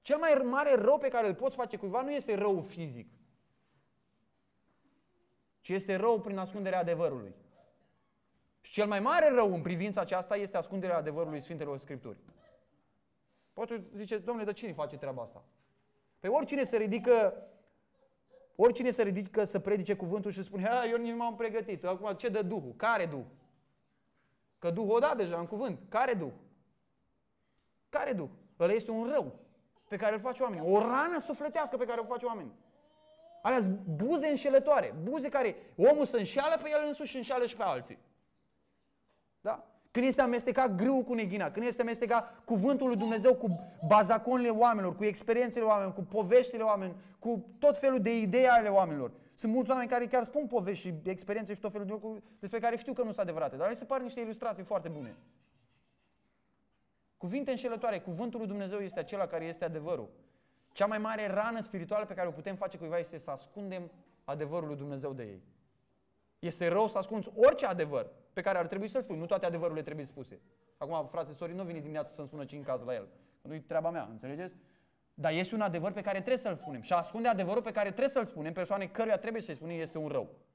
Cel mai mare rău pe care îl poți face cuiva nu este rău fizic, ci este rău prin ascunderea adevărului. Și cel mai mare rău în privința aceasta este ascunderea adevărului Sfintelor Scripturi. Poate ziceți, domnule, de cine face treaba asta? Păi oricine se ridică să predice cuvântul și spune, eu nici nu m-am pregătit. Acum ce dă Duhul? Care Duh? Că Duhul o da deja în cuvânt. Care Duh? Care Duh? Ăla este un rău pe care îl face oamenii. O rană sufletească pe care o face oamenii. Alea-s buze înșelătoare. Buze care omul se înșeală pe el însuși și înșeală și pe alții. Da? Când este amestecat grâul cu neghina, când este amestecat cuvântul lui Dumnezeu cu bazaconile oamenilor, cu experiențele oamenilor, cu poveștile oamenilor, cu tot felul de idei ale oamenilor. Sunt mulți oameni care chiar spun povești și experiențe și tot felul de lucruri despre care știu că nu sunt adevărate, dar le se par niște ilustrații foarte bune. Cuvinte înșelătoare, cuvântul lui Dumnezeu este acela care este adevărul. Cea mai mare rană spirituală pe care o putem face cuiva este să ascundem adevărul lui Dumnezeu de ei. Este rău să ascunzi orice adevăr pe care ar trebui să-l spui. Nu toate adevărurile trebuie spuse. Acum, frate Sorin nu vine dimineața să-mi spună 5 cazuri la el. Nu-i treaba mea, înțelegeți? Dar este un adevăr pe care trebuie să-l spunem. Și a ascunde adevărul pe care trebuie să-l spunem, persoane căruia trebuie să-i spunem, este un rău.